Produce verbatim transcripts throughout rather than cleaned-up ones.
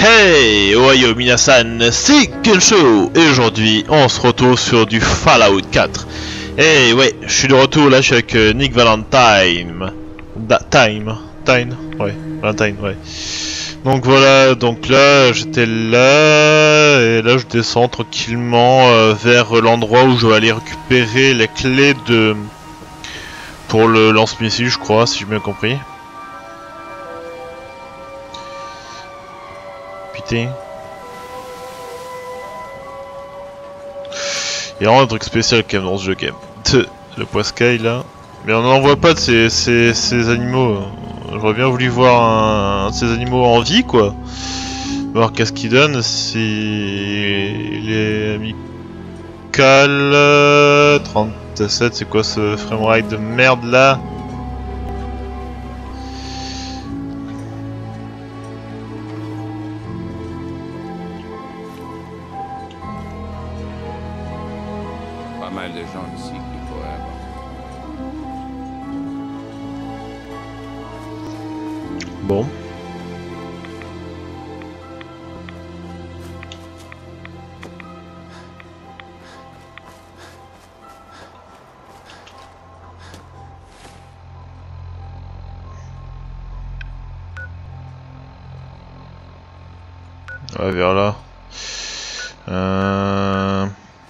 Hey, Ohio Minasan, c'est Kensho et aujourd'hui on se retrouve sur du Fallout quatre. Et ouais, je suis de retour là, je suis avec euh, Nick Valentine. Da Time, Time, ouais, Valentine, ouais. Donc voilà, donc là j'étais là et là je descends tranquillement euh, vers l'endroit où je vais aller récupérer les clés de pour le lance-missile, je crois, si j'ai bien compris. Putain. Il y a vraiment un truc spécial quand même dans ce jeu game. Le poiscaille là. Mais on n'en voit pas de ces, ces, ces animaux. J'aurais bien voulu voir un, un de ces animaux en vie quoi. Voir qu'est-ce qu'il donne si il est amical. trente-sept, c'est quoi ce framerate de merde là? Pas mal de gens ici qui pourraient avoir. Bon. Ouais, vers là. Euh...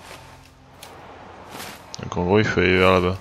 Donc en gros il faut aller vers là-bas.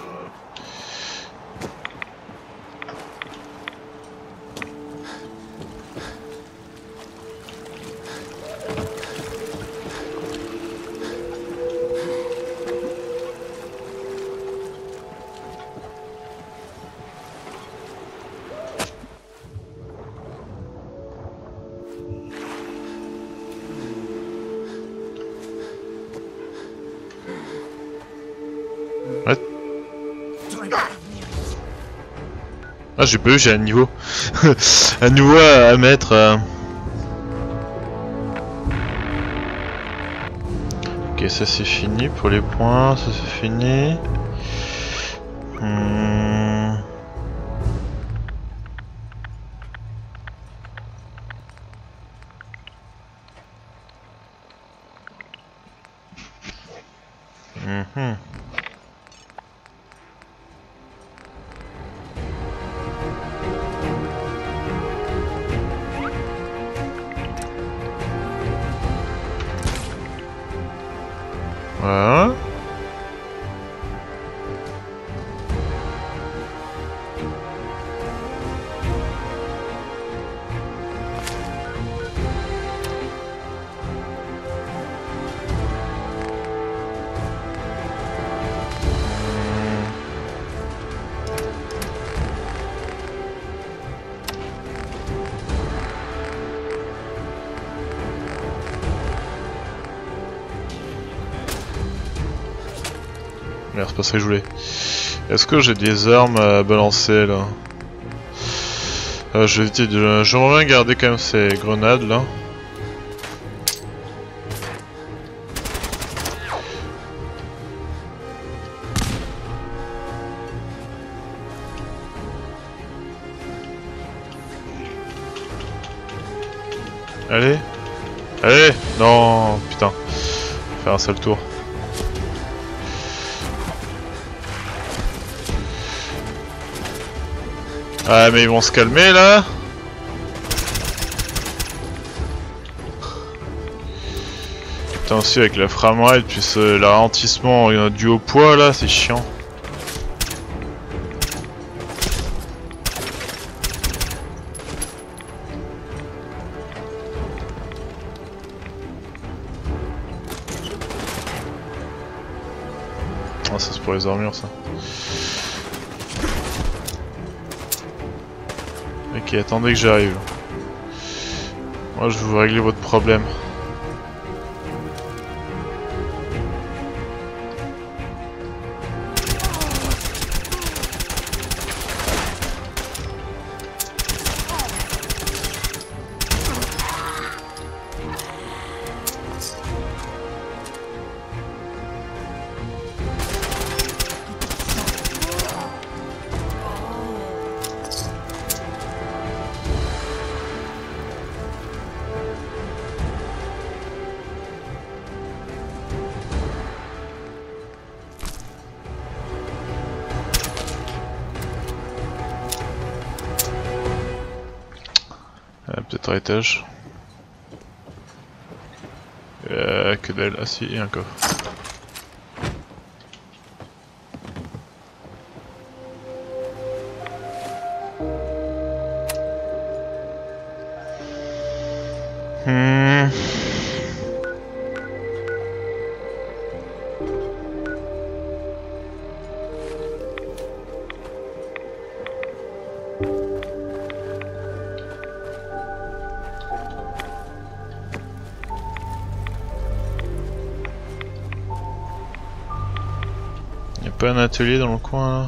Ouais. Ah j'ai pas eu, j'ai un niveau. Un niveau à, à mettre. Euh... Ok, ça c'est fini pour les points, ça c'est fini. Hmm. Mm-hmm. Voilà. Merde, c'est pas ça que je voulais. Est-ce que j'ai des armes à balancer là? euh, Je vais éviter de... J'aimerais bien garder quand même ces grenades là. Allez. Allez. Non, putain. Faire un seul tour. Ah mais ils vont se calmer là. Putain aussi avec la framerate puis ce, le ralentissement euh, dû au poids là, c'est chiant. Ah ça c'est pour les armures ça. Ok, attendez que j'arrive. Moi je vais vous régler votre problème. Euh, Peut-être à l'étage. Euh, que dalle. Ah si, et un coffre. Hmm. Y'a pas un atelier dans le coin là?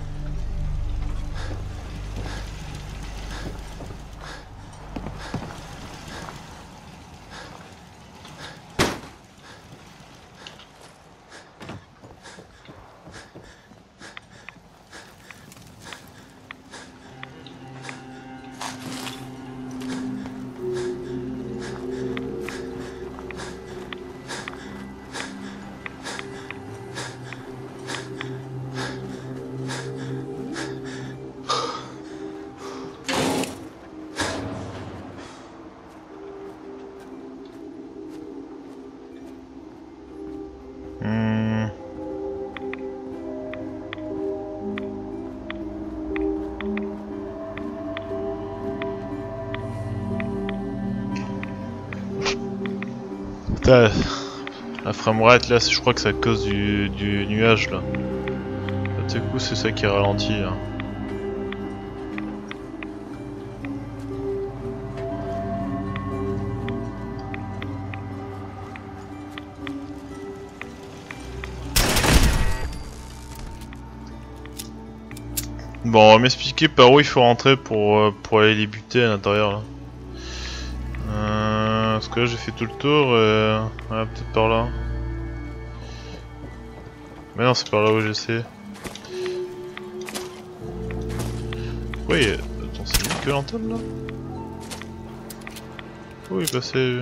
Hmm. Putain, la framerate là, je crois que c'est à cause du, du nuage là. Du coup, c'est ça qui ralentit là. Bon, on va m'expliquer par où il faut rentrer pour, euh, pour aller les buter à l'intérieur là. Euh, parce que là j'ai fait tout le tour, euh... ouais, peut-être par là. Mais non, c'est par là où j'essaie. Oui, attends, c'est lui que l'antenne là? Oui, bah c'est...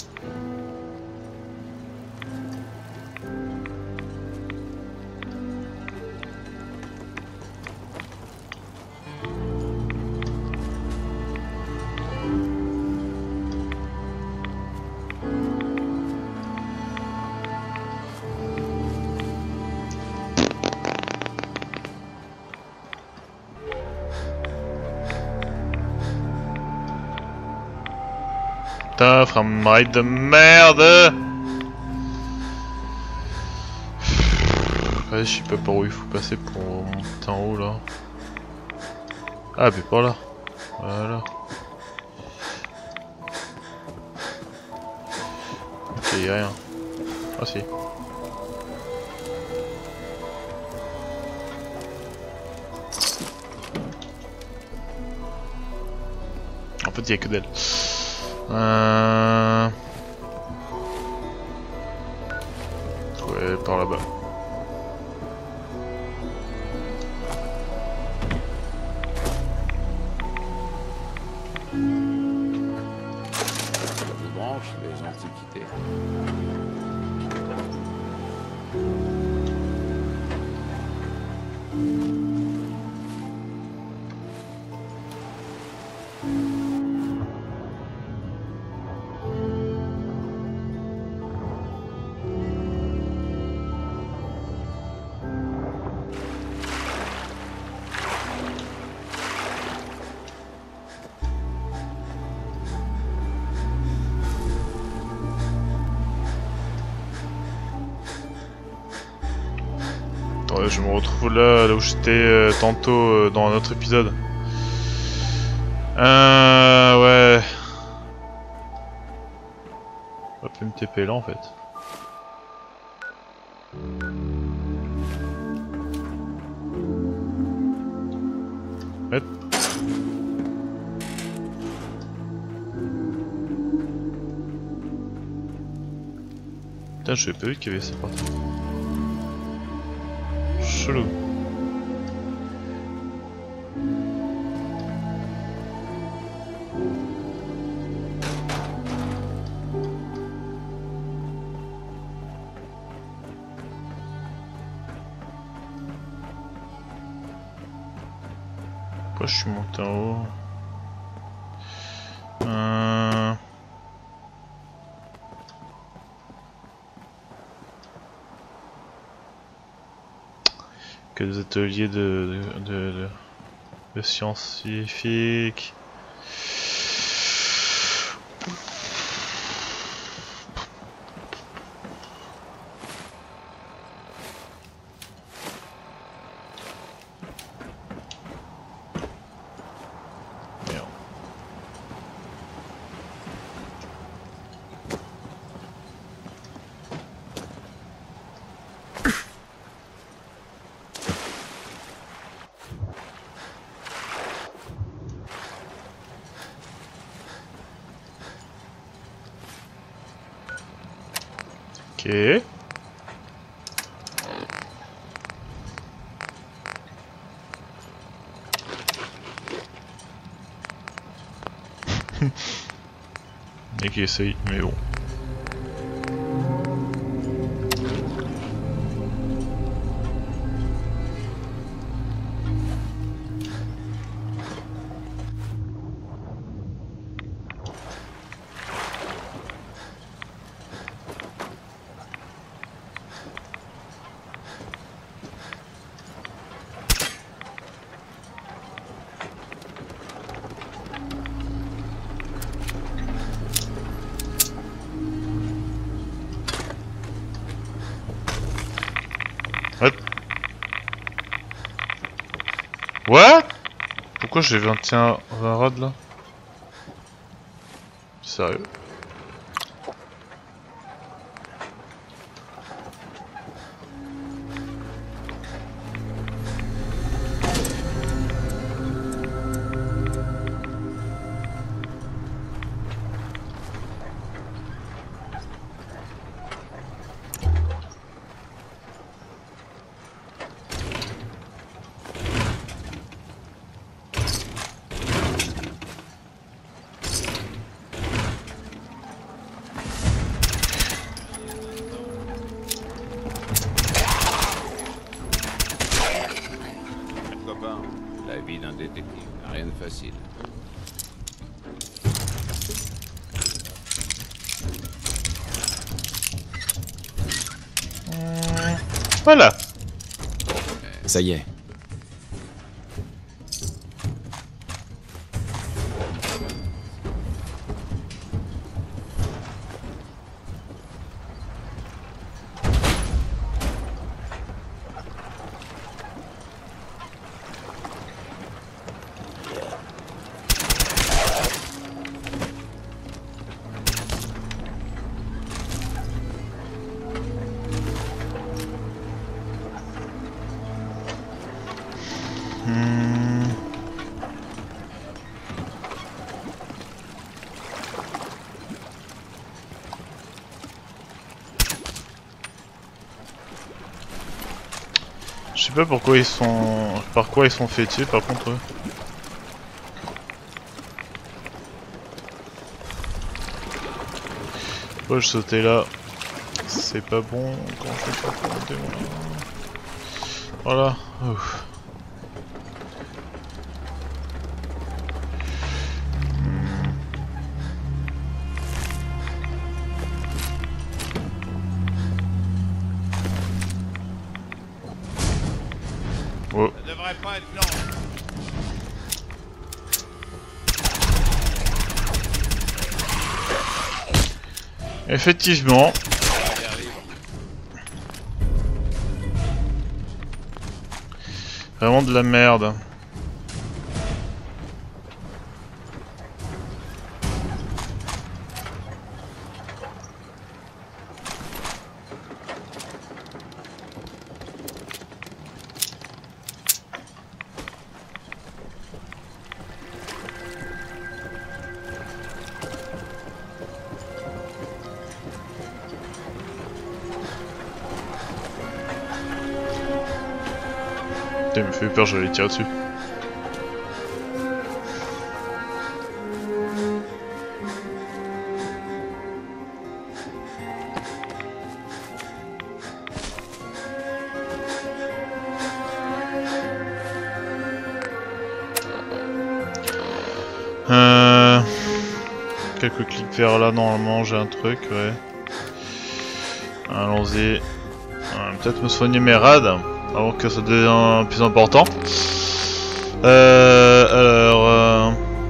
Putain, framerate de merde! Ouais, je sais pas par où il faut passer pour monter en haut là. Ah, mais par là. Voilà. Ok, y'a rien. Ah si. En fait, y'a que d'elle. Euh... Ouais, par là-bas. Je branche les antiquités. Attends, je me retrouve là, là où j'étais euh, tantôt euh, dans un autre épisode. Euh... Ouais... On va plus me T P là en fait. Hop. Putain, je savais pas vu qu'il y avait ça par terre. Chelou. Pourquoi je suis monté en haut? Euh... Que des ateliers de, de, de, de, de scientifiques. Ok. Et qui essaye, mais bon. What? What? Pourquoi j'ai vingt et un rad là? Sérieux? La vie d'un détective, rien de facile. Mmh, voilà. Ça y est. Hmm. Je sais pas pourquoi ils sont... Par quoi ils sont fêtés par contre eux. Pourquoi je sautais là? C'est pas bon quand je fais ça pour monter moi. Voilà. Ouf. Oh. Ça devrait pas être long. Effectivement. Vraiment de la merde. Putain, il me fait peur, j'allais tirer dessus. Euh... quelques clics vers là, normalement j'ai un truc, ouais. Allons-y. Peut-être me soigner mes rades avant que ça devienne plus important. Euh, alors... Euh...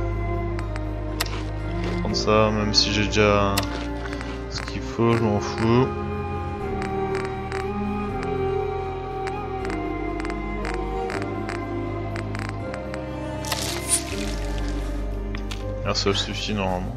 Prendre ça, même si j'ai déjà ce qu'il faut, je m'en fous. Ah, ça suffit normalement.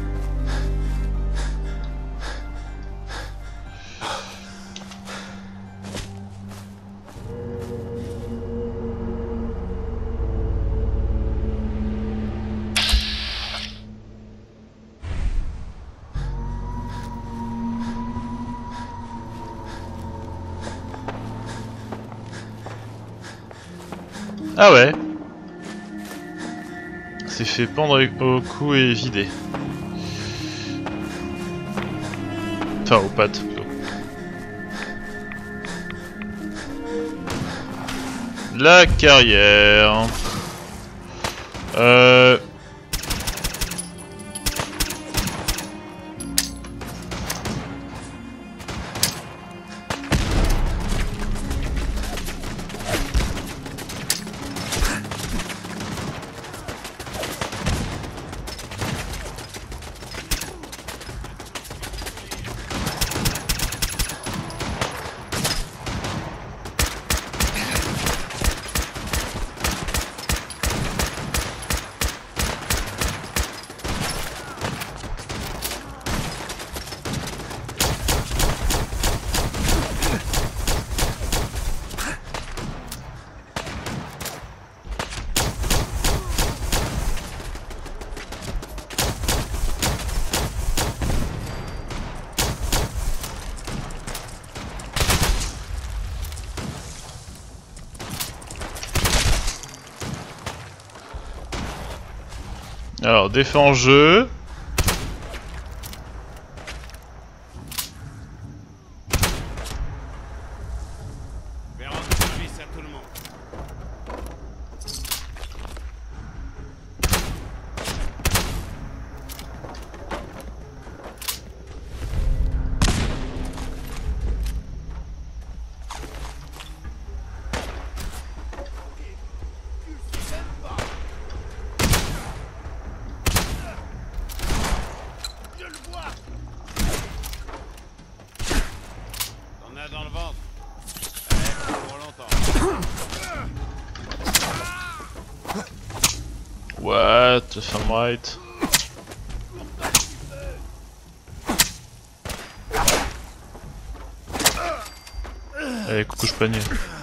Ah ouais. C'est fait pendre au cou et vidé. Enfin aux pattes plutôt. La carrière. Euh... Alors, défends jeu. Je vais rendre service à tout le monde. T'en as dans le ventre. Allez, pas pour longtemps. What? If I'm right. Allez, coucou panier.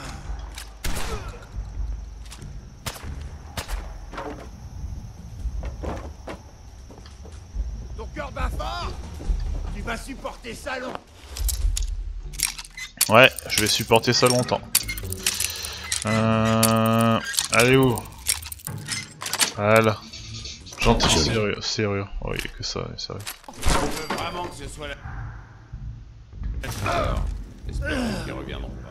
Ton cœur bat fort. Tu vas supporter ça long. Ouais, je vais supporter ça longtemps. Euh... Allez où? Voilà. Gentil, sérieux, sérieux. Oh, il y a que ça, sérieux. Je veux vraiment que ce soit la... Alors, espérons qu'ils reviendront pas.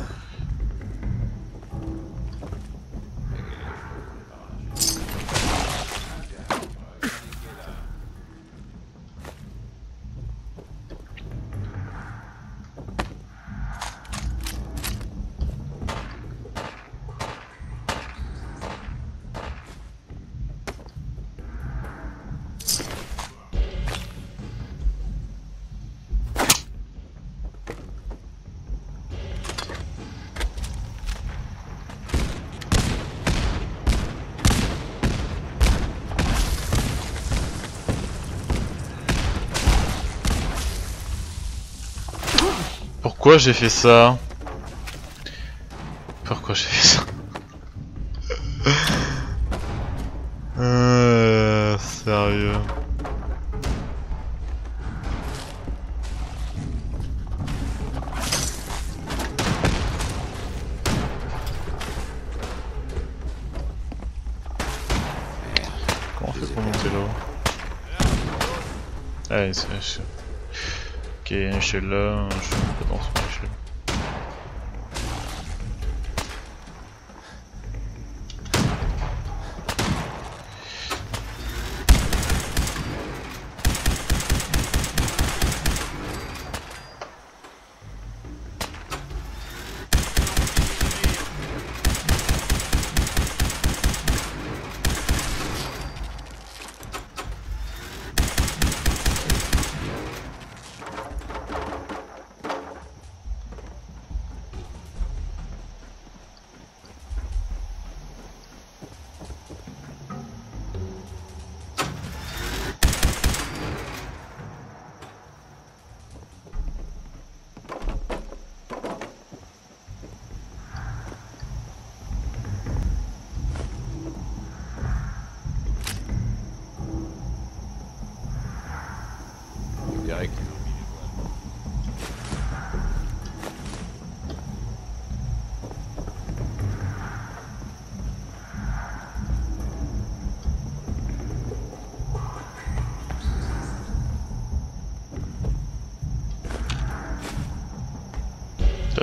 Pourquoi j'ai fait ça? Pourquoi j'ai fait ça? euh, Sérieux. Comment on fait pour monter là-haut? Allez, c'est... Ok, une échelle là, je suis pas dans son échelle.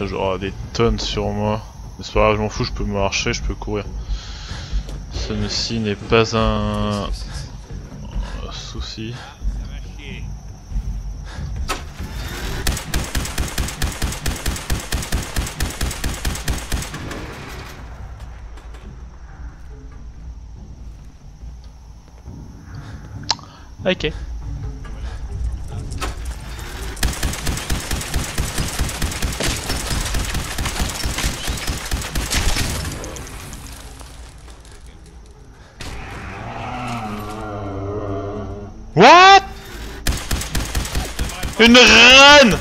Là j'aurai des tonnes sur moi. Mais c'est pas grave, je m'en fous, je peux marcher, je peux courir. Celui-ci n'est pas un... un souci. Ok. What? Une reine!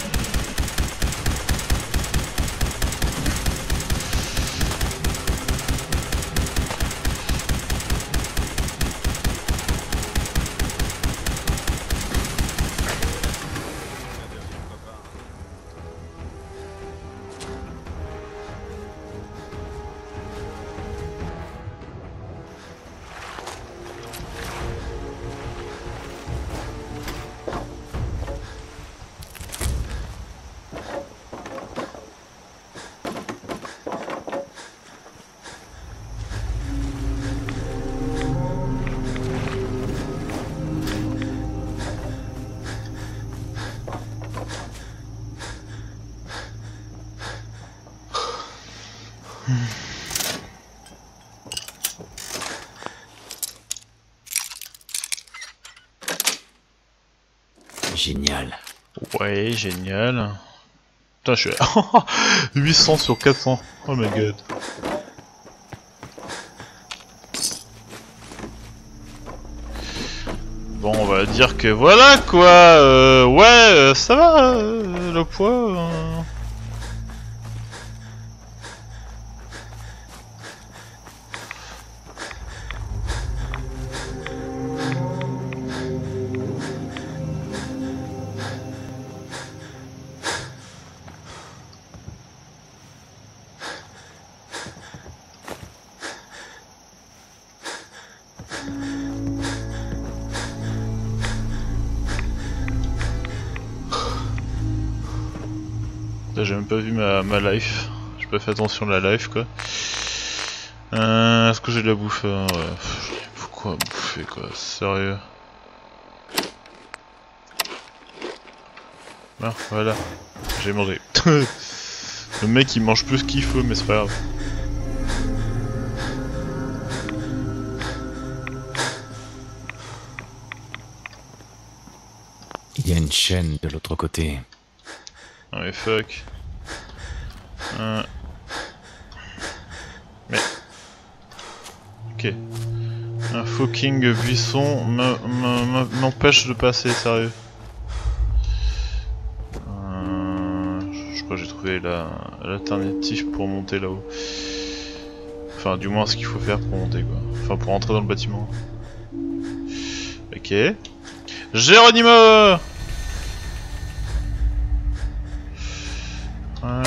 Génial. Ouais, génial. Putain, je suis à huit cents sur quatre cents. Oh my god. Bon, on va dire que voilà quoi. Euh, ouais, euh, ça va, euh, le poids. Euh... Là, j'ai même pas vu ma, ma life. J'ai pas fait attention à la life quoi. Euh, Est-ce que j'ai de la bouffe? euh, Ouais. Pourquoi bouffer quoi? Sérieux? Ah, voilà. J'ai mangé. Le mec il mange plus qu'il faut, mais c'est pas grave. Il y a une chaîne de l'autre côté. Ah mais fuck. Euh... Mais... Ok. Un fucking buisson m'empêche de passer, sérieux. Euh... Je crois que j'ai trouvé l'alternative pour monter là-haut. Enfin, du moins ce qu'il faut faire pour monter quoi. Enfin, pour entrer dans le bâtiment. Ok. Géronimo! Ouais.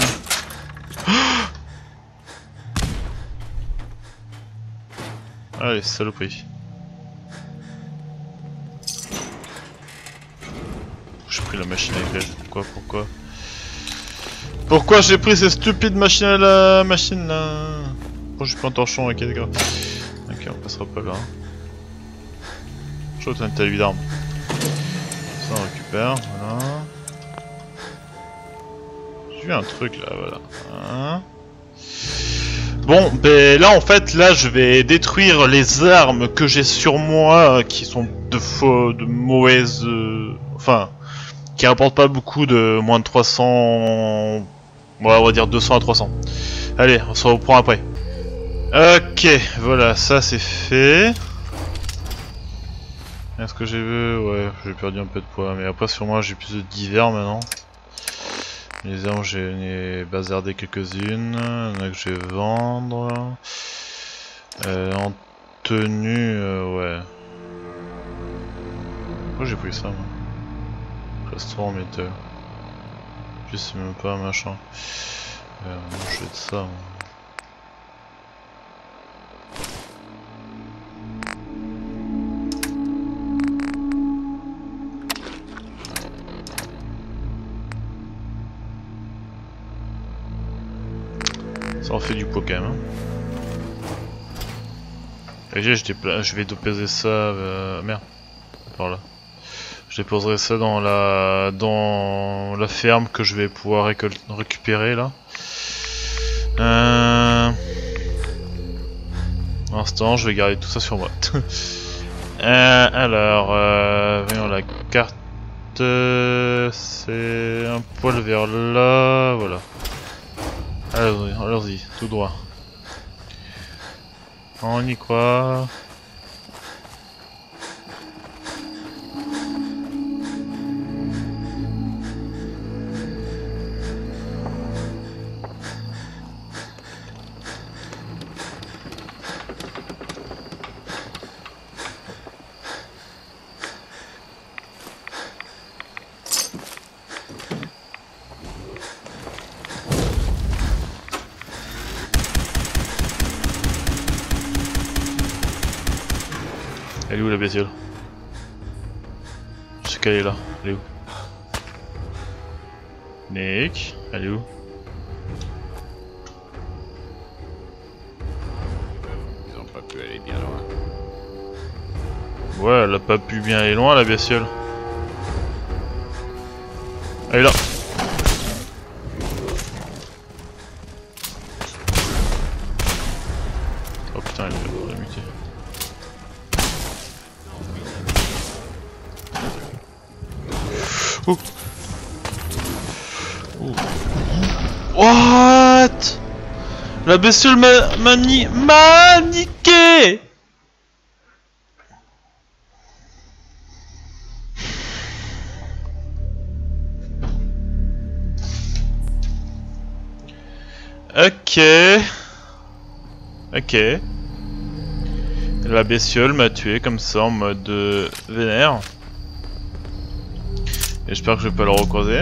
Allez, saloperie. J'ai pris la machine à écrire. Pourquoi, pourquoi Pourquoi j'ai pris cette stupide machine à la machine là? Pourquoi j'ai pris un torchon? Ok, d'accord. Ok, on passera pas là. Je trouve que t'as une telle d'armes. Ça on récupère, voilà. J'ai vu un truc là, voilà. Hein. Bon, ben là en fait, là je vais détruire les armes que j'ai sur moi qui sont de faux, de mauvaises, euh, enfin, qui rapportent pas beaucoup, de moins de trois cents, ouais, on va dire deux cents à trois cents. Allez, on se reprend après. Ok, voilà, ça c'est fait. Est-ce que j'ai vu? Ouais, j'ai perdu un peu de poids, mais après sur moi j'ai plus de divers maintenant. Les armes, j'ai bazardé quelques-unes, il y en a que je vais vendre. Euh, en tenue, euh, ouais. Pourquoi j'ai pris ça, moi? Restaurant métal. En plus, c'est même pas un machin. Euh, moi, je vais de ça, moi. Ça en fait du pot quand même. Hein. Et je, dépla... je vais déposer ça. Euh... Merde. Par là. Je déposerai ça dans la dans la ferme que je vais pouvoir récol... récupérer là. Euh... Pour l'instant, je vais garder tout ça sur moi. euh, alors, euh... voyons la carte. Euh... C'est un poil vers là, voilà. Allez-y, allez-y, tout droit. On y croit. Elle est où la bestiole? Je sais qu'elle est là. Elle est où? Nick, elle est où? Ils ont pas pu aller bien loin. Ouais, elle a pas pu bien aller loin la bestiole. Elle est là. Oh putain, elle est la muté. Ouh. Ouh. What? La bestiole m'a m'a ni m'a niqué. Ok. Ok. La bestiole m'a tué comme ça en mode euh, vénère. Et j'espère que je vais pas le recroiser.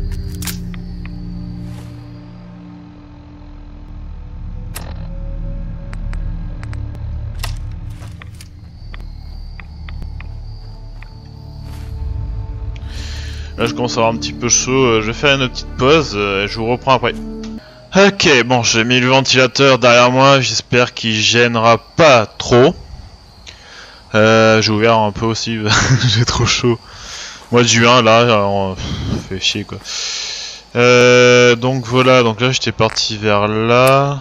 Là je commence à avoir un petit peu chaud, je vais faire une petite pause et je vous reprends après. Ok, bon j'ai mis le ventilateur derrière moi, j'espère qu'il gênera pas trop. Euh, j'ai ouvert un peu aussi, j'ai trop chaud. Mois de juin là, alors, pff, fait chier quoi. Euh, donc voilà, donc là j'étais parti vers là.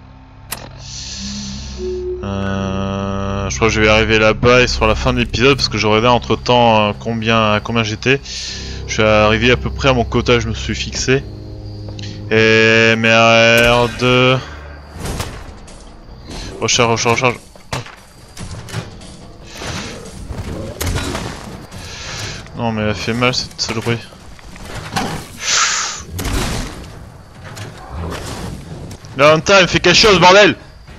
Euh, je crois que je vais arriver là-bas et sur la fin de l'épisode parce que je regarde entre temps euh, combien combien j'étais. Je suis arrivé à peu près à mon quota, je me suis fixé. Et merde. Recharge, recharge, recharge. Non mais elle fait mal cette saloperie. Là en time, elle fait quelque chose bordel.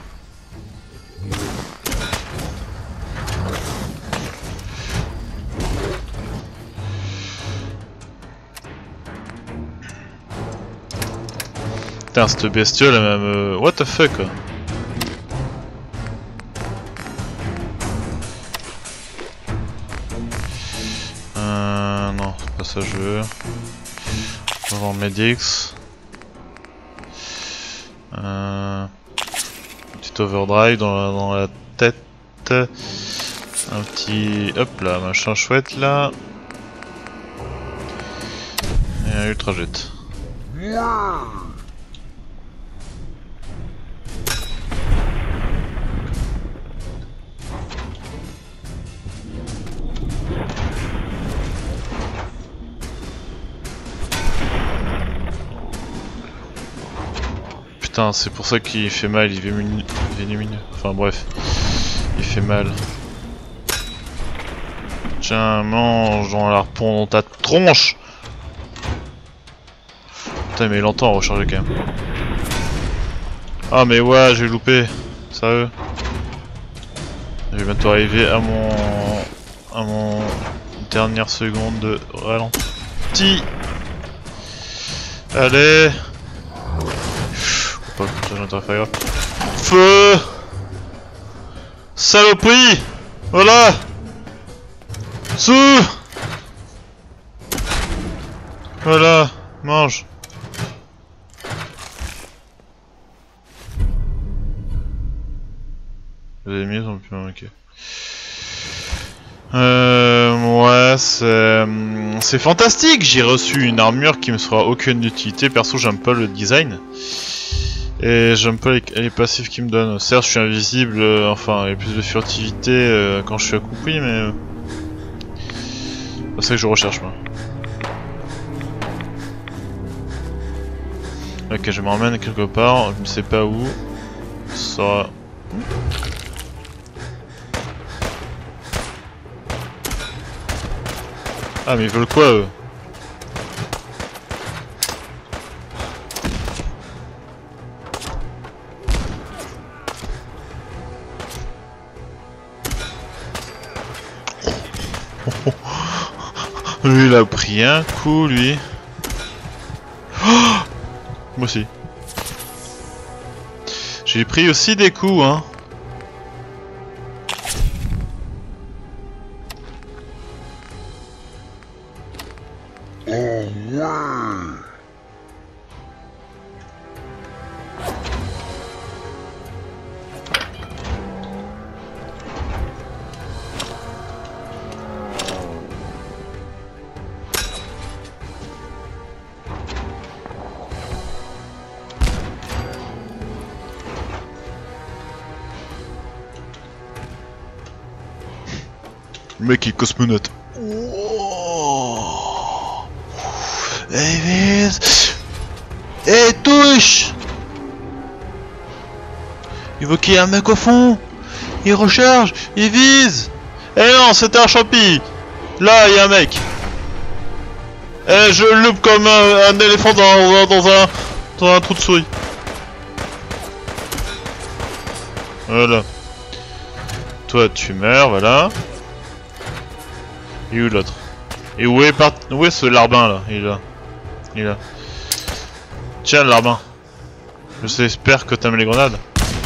Putain cette bestiole elle m'a me... What the fuck quoi. Euh... Non, c'est pas ça que je veux. On va en Medix. Euh... Petit overdrive dans la, dans la tête. Un petit... Hop là, machin chouette là. Et un ultra jet. Putain, c'est pour ça qu'il fait mal, il est vénémineux. Enfin bref, il fait mal. Tiens, mange dans la harpon dans ta tronche. Putain, mais il entend à recharger quand même. Ah mais ouais, j'ai loupé. Sérieux. Je vais bientôt arriver à mon... à mon... dernière seconde de ralenti. Allez. Pas que j'entends faire gaffe. Feu. Saloperie. Voilà. Sous. Voilà. Mange. Les ennemis sont plus... ok. Euh... Ouais, c'est... C'est fantastique. J'ai reçu une armure qui me sera aucune utilité. Perso, j'aime pas le design. Et j'aime pas les, les passifs qu'ils me donnent. Certes, je suis invisible, euh, enfin, il y a plus de furtivité euh, quand je suis accroupi, mais... Euh... c'est ça que je recherche, moi. Ok, je m'emmène quelque part, je ne sais pas où. Ça... Ah, mais ils veulent quoi, eux? Lui, il a pris un coup, lui. Oh, moi aussi. J'ai pris aussi des coups, hein. Le mec il est cosmonaute. Oh. Eh vise. Eh touche. Il veut qu'il y ait un mec au fond. Il recharge. Il vise. Eh non, c'était un champi. Là il y a un mec. Eh je loupe comme un, un éléphant dans, dans, un, dans un trou de souris. Voilà. Toi tu meurs, voilà. Et où l'autre? Et où est part... où est ce larbin là? Il est là. Il est là. Tiens le larbin. J'espère que t'aimes les grenades.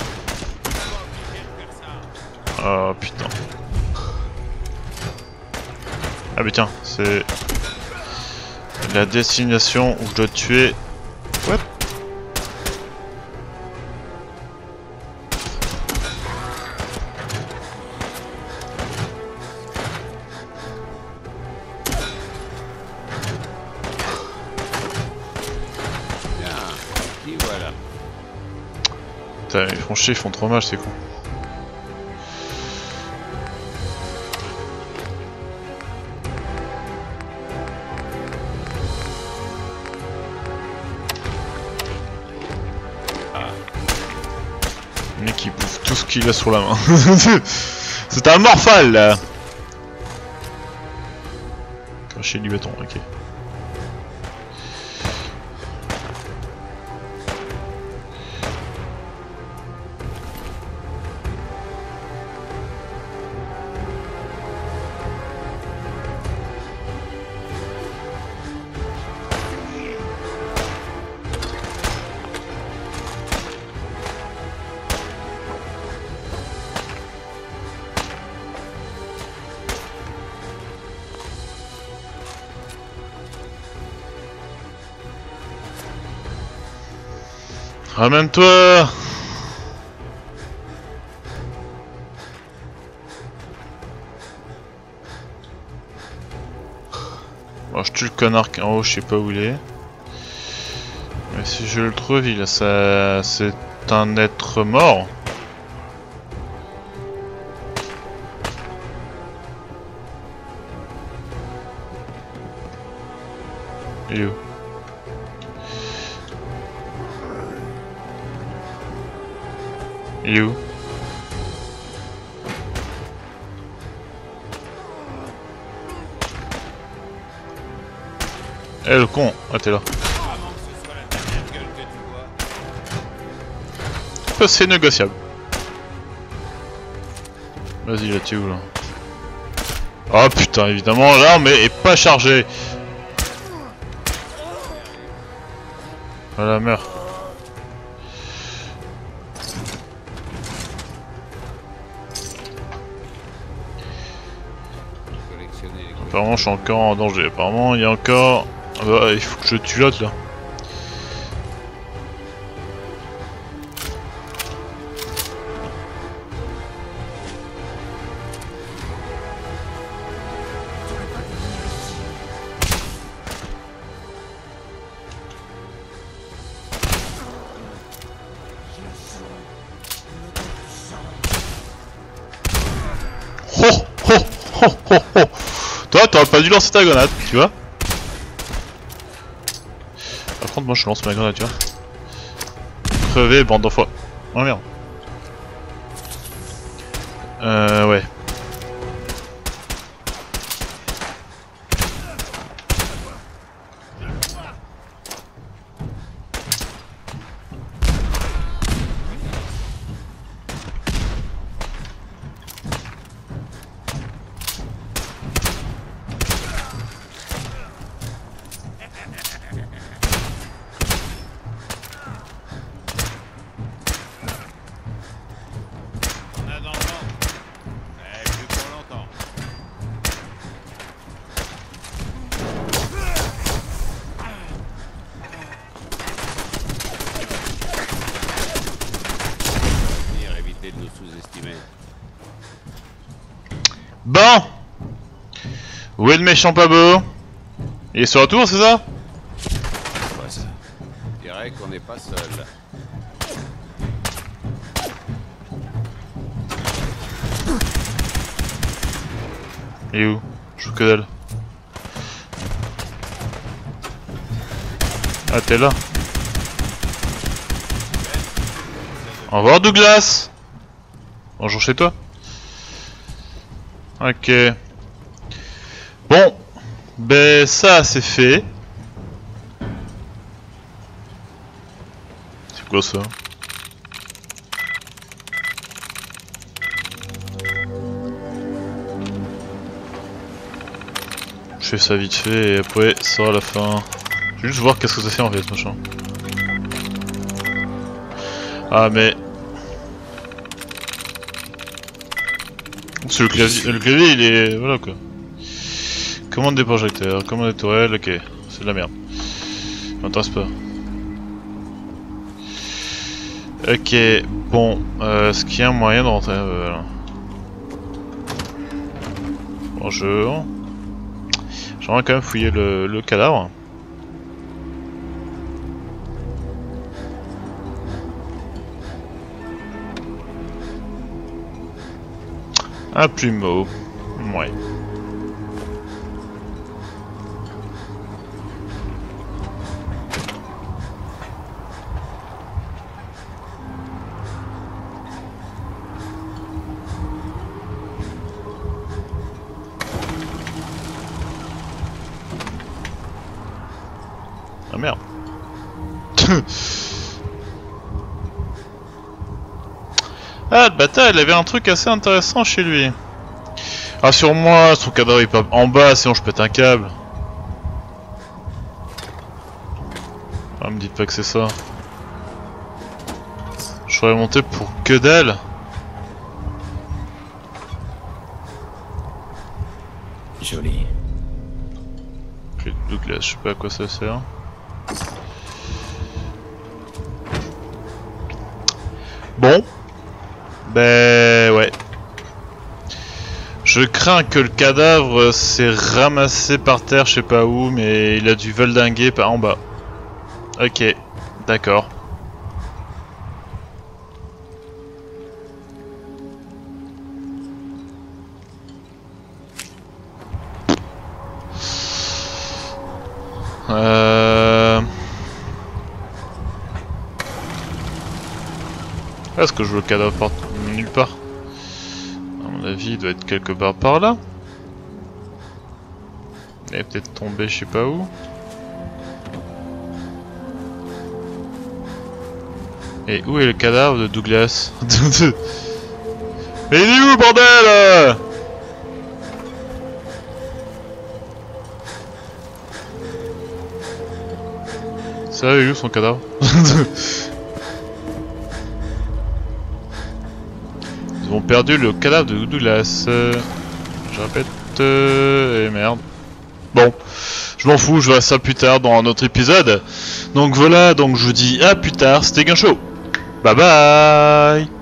Oh putain. Ah mais tiens, c'est... la destination où je dois tuer... What? Putain, ils font chier, ils font trop mal, c'est con. Le mec il bouffe tout ce qu'il a sur la main. C'est un morphal là. Cracher du béton, ok. Ramène-toi! Bon, je tue le connard qui est en haut, je sais pas où il est. Mais si je le trouve, il a ça. C'est un être mort. Il est où? Il est où? Eh le con! Ah t'es là. C'est négociable. Vas-y là, tu es où là? Oh putain, évidemment l'arme est pas chargée. Voilà, meurs. Apparemment je suis encore en danger, apparemment il y a encore... Ah bah, il faut que je tue l'autre là. Oh oh oh oh. Toi, t'aurais pas dû lancer ta grenade, tu vois. Par contre, moi je lance ma grenade, tu vois. Crevé, bande d'enfoirés. Oh merde. Euh, ouais. On a dans le vent. Eh, plus pour longtemps. Venir éviter de nous sous-estimer. Bon. Où est le méchant pas beau? Il est sur retour, c'est ça? Quoi ça? Je dirais qu'on n'est pas seul. Il est où? Je joue que dalle. Ah, t'es là. Au revoir Douglas. Bonjour chez toi. Ok. Bon. Ben ça c'est fait. C'est quoi ça? Je fais ça vite fait et après ça sera la fin. Je vais juste voir qu'est-ce que ça fait en fait ce machin. Ah mais... C'est le clavier, le clavier il est... voilà quoi. Commande des projecteurs, commande des tourelles, ok. C'est de la merde. M'intéresse pas. Ok, bon, euh, est-ce qu'il y a un moyen de rentrer euh, voilà. Bonjour. J'aimerais quand même fouiller le, le cadavre. Un plumeau. Ouais. Ah merde. Ah le bâtard, il avait un truc assez intéressant chez lui. Rassure-moi, son cadavre est pas en bas, sinon je pète un câble. Ah, me dites pas que c'est ça. Je serais monté pour que dalle. Joli. Clé de Douglas, je sais pas à quoi ça sert. Bon. Ben ouais. Je crains que le cadavre s'est ramassé par terre, je sais pas où, mais il a dû voldinguer par en bas. Ok, d'accord. Euh... Est-ce que je veux le cadavre par... nulle part? À mon avis, il doit être quelque part par là. Il est peut-être tombé je sais pas où. Et où est le cadavre de Douglas? Mais il est où bordel? Ça, il est où son cadavre? Ils ont perdu le cadavre de Douglas. Euh, je répète. Euh, et merde. Bon, je m'en fous, je verrai ça plus tard dans un autre épisode. Donc voilà, donc je vous dis à plus tard, c'était Gunshow. Bye bye.